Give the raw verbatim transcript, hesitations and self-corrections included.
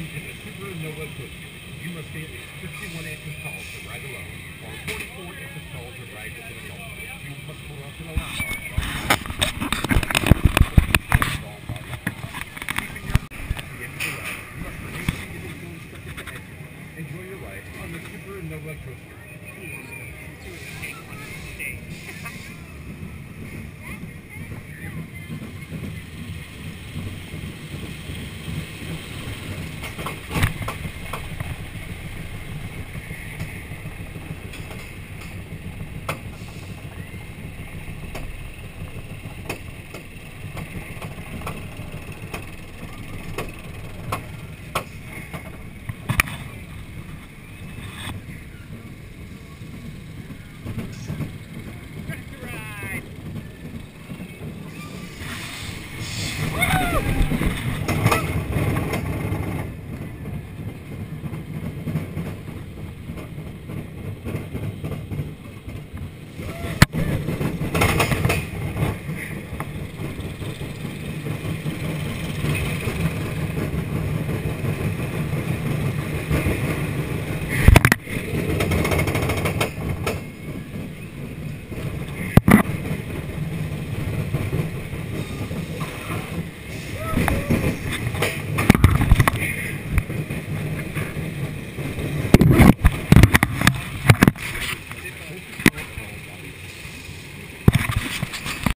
in the Subaru Nova Booster. You must be at least fifty-one inches tall to ride alone, or forty-four inches tall to ride with an adult. You must pull up in a lot at all times.